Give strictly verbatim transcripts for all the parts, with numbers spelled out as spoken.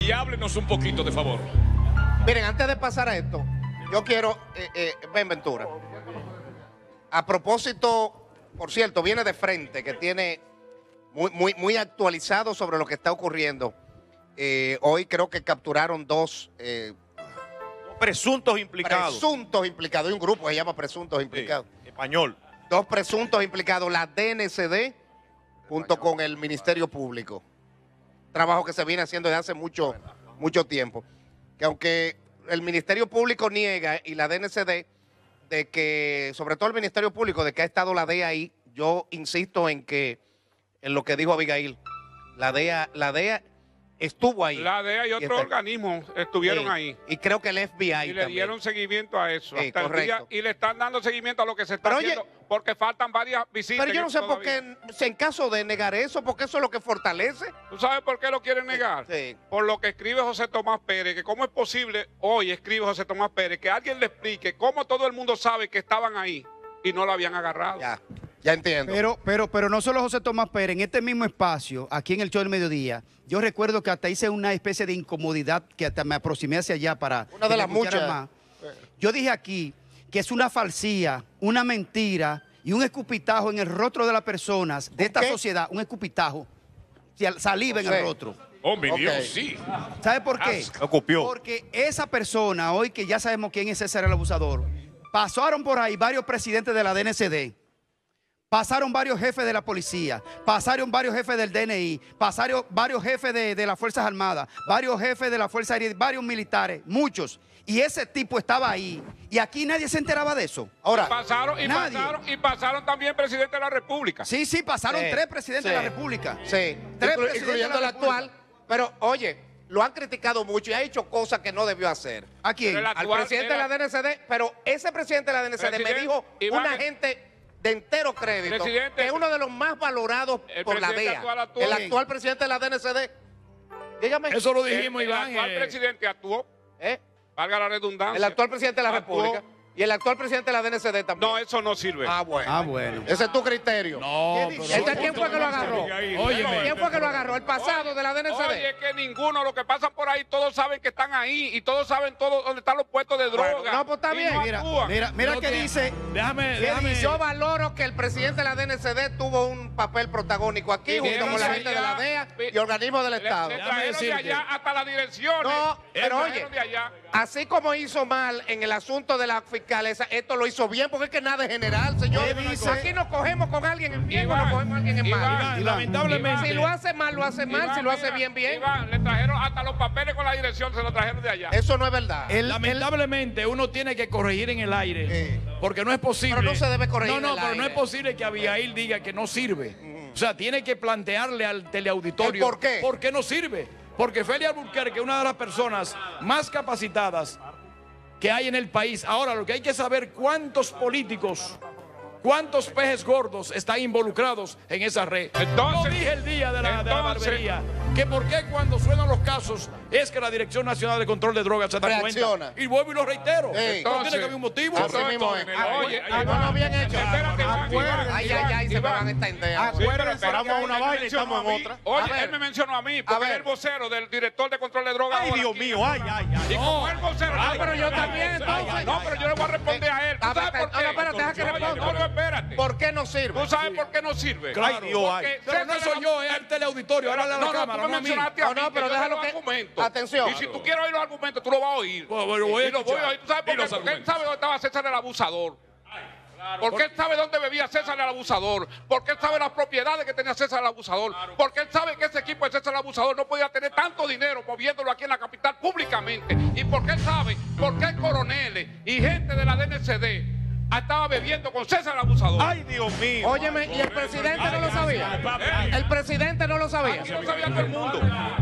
Y háblenos un poquito, de favor. Miren, antes de pasar a esto, yo quiero, eh, eh, Ben Ventura, a propósito, por cierto, viene de frente, que tiene muy, muy, muy actualizado sobre lo que está ocurriendo. Eh, hoy creo que capturaron dos... Eh, presuntos implicados. Presuntos implicados. Hay un grupo que se llama presuntos implicados. Sí, español. Dos presuntos implicados, la D N C D junto con el Ministerio Público. Trabajo que se viene haciendo desde hace mucho, mucho tiempo. Que aunque el Ministerio Público niega y la D N C D de que, sobre todo el Ministerio Público, de que ha estado la D E A ahí, yo insisto en que, en lo que dijo Abigail, la D E A, la D E A estuvo ahí. La D E A y otros organismos estuvieron sí, ahí. Y creo que el F B I Y también. le dieron seguimiento a eso. Sí, hasta el día, y le están dando seguimiento a lo que se está pero haciendo, oye, porque faltan varias visitas. Pero yo no sé por qué, en caso de negar eso, porque eso es lo que fortalece. ¿Tú sabes por qué lo quieren negar? Sí. Por lo que escribe José Tomás Pérez, que cómo es posible, hoy escribe José Tomás Pérez, que alguien le explique cómo todo el mundo sabe que estaban ahí y no lo habían agarrado. Ya, ya entiendo. Pero, pero, pero no solo José Tomás Pérez, en este mismo espacio, aquí en el show del mediodía, yo recuerdo que hasta hice una especie de incomodidad que hasta me aproximé hacia allá para... Una de las muchas. Más. Yo dije aquí que es una falsía, una mentira y un escupitajo en el rostro de las personas de esta ¿Qué? sociedad, un escupitajo, saliva en No sé. el rostro. Oh, mi Ok. Dios, sí. ¿Sabe por qué? Lo copió. Porque esa persona, hoy que ya sabemos quién es César el Abusador, pasaron por ahí varios presidentes de la D N C D, pasaron varios jefes de la policía, pasaron varios jefes del D N I, pasaron varios jefes de, de las Fuerzas Armadas, varios jefes de la Fuerza Aérea, varios militares, muchos. Y ese tipo estaba ahí. Y aquí nadie se enteraba de eso. Ahora, Y pasaron, y nadie. pasaron, y pasaron también presidente de la República. Sí, sí, pasaron Sí, tres presidentes sí. de la República. sí, Tres inclu- presidentes incluyendo de la el actual. República. Pero, oye, lo han criticado mucho y ha hecho cosas que no debió hacer. ¿A quién? Pero el Al actual presidente era- de la D N C D, pero ese presidente de la D N C D me Presidente dijo Iván- una gente de entero crédito, Presidente- que es uno de los más valorados El por la D presidente E A. actual actuó. El actual presidente de la D N C D. Dígame. Eso lo El, dijimos, el Iván. actual eh, presidente actuó, ¿Eh? valga la redundancia. El actual presidente de la actuó. República. Y el actual presidente de la D N C D también. No, eso no sirve. Ah, bueno. Ah, bueno. Ese es tu criterio. No, ¿Qué pero... dice? ¿Este quién fue que lo agarró? Óyeme. ¿Quién fue que lo agarró? ¿El pasado de la D N C D? Oye, es que ninguno, lo que pasa por ahí, todos saben que están ahí y todos saben todo dónde están los puestos de droga. Bueno, no, pues está Y bien. no Mira, actúan. mira, mira Lo qué que- dice. Déjame, ¿Qué déjame... dice? Yo valoro que el presidente de la D N C D tuvo un papel protagónico aquí, Y junto vieron con la de gente de allá, la D E A vi- y organismos del Le, Estado. le Déjame trajeron de decirte. allá hasta las direcciones. No, Le pero trajeron oye, de allá. así como hizo mal en el asunto de la fiscalesa, esto lo hizo bien, porque es que nada es general, señor. ¿Qué dice? Aquí nos cogemos con alguien en bien o Iván, nos cogemos con alguien en mal. Iván, Y lamentablemente... Si lo hace mal, lo hace mal. Iván, Si lo hace mira, bien, bien. Iván, le trajeron hasta los papeles con la dirección, se los trajeron de allá. Eso no es verdad. El- Lamentablemente uno tiene que corregir en el aire, Eh. porque no es posible. Pero no se debe corregir No, no, en el pero no aire. es posible que Abigail diga que no sirve. O sea, tiene que plantearle al teleauditorio ¿El por qué? por qué no sirve. Porque Félix Albuquerque es una de las personas más capacitadas que hay en el país. Ahora, lo que hay que saber cuántos políticos, cuántos pejes gordos están involucrados en esa red. Entonces- Yo dije el día de la, de la entonces- barbería que por qué cuando suenan los casos es que la Dirección Nacional de Control de Drogas se da Reacciona. cuenta. Y vuelvo y lo reitero. Sí. No tiene que haber un motivo. Así mismo es. Oye, Ah, no, no, bien hecho. Espérate, Iván, Acuérdense. Iván, Ay, ay, ay, se me Iván. van a entender. ahora. Acuérdense, Paramos que una él me vaina y mencionó estamos a en mí. otra. Oye, A ver. él me mencionó a mí, A porque ver. es el vocero del director de control de drogas. Ay, ahora Dios aquí. mío, ay, ay, ay. Y como el vocero, Ah, no, pero yo también, ay, entonces. ay, No, pero yo le voy a responder a él. ¿Tú A ver, sabes por no, no, qué? espérate, deja que Oye, responda. No, no, espérate. ¿Por qué no sirve? ¿Tú sabes por qué no sirve? Claro. Ay, Dios, ay. Porque Pero no César soy yo, es el teleauditorio. Háblale a la No, no, cámara, tú me no a mí. mencionaste a No, mí, no, pero que yo déjalo doy que- los argumentos. Atención. Y si tú quieres oír los argumentos, tú lo vas a oír. Pues, bueno, voy a y lo voy a escuchar. oír. ¿Tú sabes Y por qué? los Porque él argumentos. sabe dónde estaba César el abusador. Porque él sabe dónde bebía César el abusador. Porque él sabe las propiedades que tenía César el abusador. Porque él sabe que ese equipo de César el abusador no podía tener tanto dinero moviéndolo aquí en la capital públicamente. Y porque él sabe por qué coroneles y gente de la D N C D estaba bebiendo con César el abusador. Ay, Dios mío. Óyeme, ¿y el presidente no lo sabía? El presidente no lo sabía. Aquí lo sabía todo el mundo.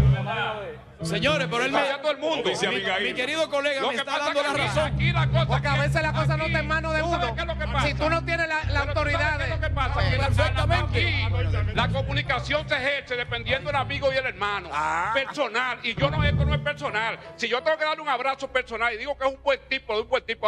Señores, pero él Lo me... sabía todo el mundo. Mi, mi querido colega Lo me que está pasa dando es la que aquí- razón. Aquí la cosa Porque a que- veces la cosa no aquí- está en manos de ¿tú sabes uno. qué es lo que pasa? Si tú no tienes la, la Pero ¿tú sabes autoridad qué es de... lo que pasa? Sí. Que la- Perfectamente. aquí la comunicación se ejerce dependiendo del amigo y el hermano. Ah. Personal. Y yo no, esto no es personal. Si yo tengo que darle un abrazo personal y digo que es un buen tipo, de un buen tipo. Ahora,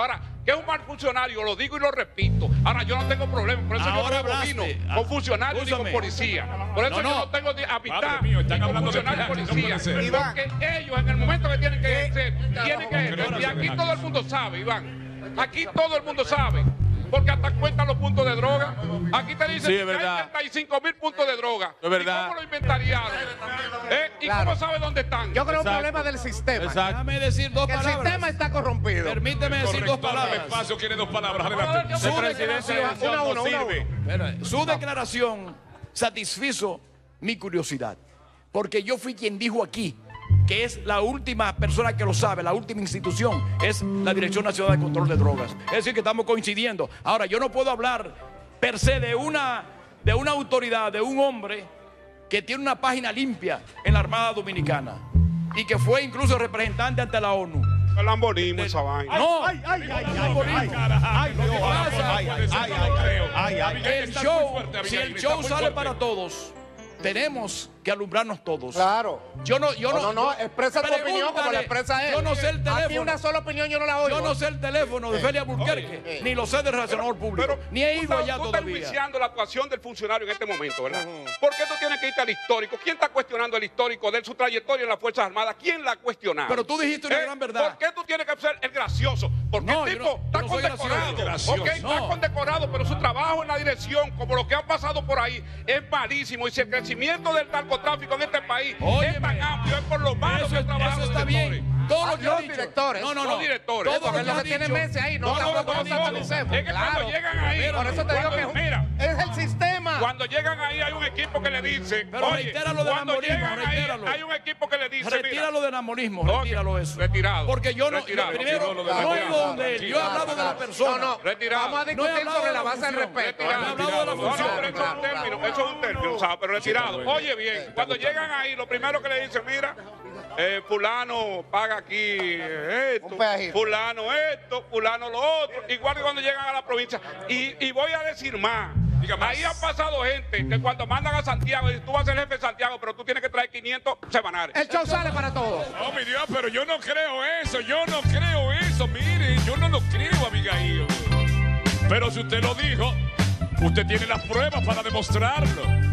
que es un mal funcionario, lo digo y lo repito. Ahora, yo no tengo problema, por eso Ahora yo no hablaste. vino con funcionarios ni con Escúchame. policía. Por eso No, yo no. no tengo ni amistad Padre mío, están ni con hablando de funcionarios y pirata, no puede policía. ser. Porque ellos en el momento que tienen que ejercer, tienen que ejercer. Y aquí todo el mundo sabe, Iván. Aquí todo el mundo sabe. Porque hasta cuentan los puntos de droga. Aquí te dicen Sí, es que verdad. hay treinta y cinco mil puntos de droga. Es verdad. ¿Y cómo lo inventariaron? ¿Eh? ¿Y Claro. cómo sabe dónde están? Yo creo que es un Exacto. problema del sistema. Exacto. Déjame decir dos Que el palabras. sistema está corrompido. Permíteme decir dos Corrector del palabras. espacio quiere dos palabras. Ahora, Adelante. yo- Su Una, declaración, una, una, no una, sirve. Espera, su declaración satisfizo mi curiosidad, porque yo fui quien dijo aquí que es la última persona que lo sabe, la última institución es la Dirección Nacional de Control de Drogas. Es decir, que estamos coincidiendo. Ahora, yo no puedo hablar per se de una, de una autoridad, de un hombre que tiene una página limpia en la Armada Dominicana y que fue incluso representante ante la ONU. El lambonismo, esa vaina. No, Ay, ay, ay, ay, Lambonismo. ay, ay, Lo que no, pasa- ay, ay, ay, ay, ay, ay. el Está show, muy fuerte, si Abigail, el está show muy sale fuerte. para todos, tenemos que alumbrarnos todos. Claro. Yo no, yo No, no, no, no, expresa tu opinión como la pregúntale. expresa él. Yo no sé el Aquí teléfono. una sola opinión yo no la oigo. Yo no sé el teléfono de Félix Alburquerque, eh. ni lo sé del relacionador público, ni he tú ido estás- allá tú estás todavía. enjuiciando la actuación del funcionario en este momento, ¿verdad? ¿Por qué tú tienes que irte al histórico? ¿Quién está cuestionando el histórico de su trayectoria en las Fuerzas Armadas? ¿Quién la ha cuestionado? Pero tú dijiste una ¿Eh? gran verdad. ¿Por qué tú tienes que ser el gracioso? Porque No, el yo tipo no- yo está no soy condecorado. gracioso. Ok, está No. condecorado, pero su trabajo en la dirección, como lo que ha pasado por ahí, es malísimo. Y si el crecimiento del narcotráfico en este país Óyeme. es tan amplio, es por lo malo Eso, que el trabajo eso de está directores. bien. Todo Ah, lo que los ha dicho. directores. No, no, Los no. directores. Todo Porque lo que lo ha que tiene dicho. meses ahí, no, No, no, tampoco no, nos no, no. satanicemos. Es que Claro. cuando llegan ahí, Por eso te digo cuando- que mira, es el sistema. cuando llegan ahí hay un equipo que le dice, Pero oye, retíralo del cuando ambonismo, llegan ahí retíralo. hay un equipo que le dice, Retíralo del amorismo, Ok, retíralo eso. retirado, Porque yo no, retirado, yo primero, retirado, no he retirado, ido donde él, yo he Claro, hablado de la claro. persona. No, no, Retirado. vamos a No he discutir hablado sobre de la la base del función. respeto. Retirado. ¿verdad? He hablado de la No, no, función. pero eso es un término, eso es un término, ¿sabes? Pero retirado. Oye bien, cuando llegan ahí, lo primero que le dicen, mira, eh, fulano paga aquí eh, esto, Un pedajito. fulano esto, fulano lo otro, igual que cuando llegan a la provincia. Y, y voy a decir más. Diga más. Ahí ha pasado gente que cuando mandan a Santiago, dicen, tú vas a ser jefe de Santiago, pero tú tienes que traer quinientos semanales. El show sale para todos. Oh, mi Dios, pero yo no creo eso, yo no creo eso, mire, yo no lo creo, Abigail. Pero si usted lo dijo, usted tiene las pruebas para demostrarlo.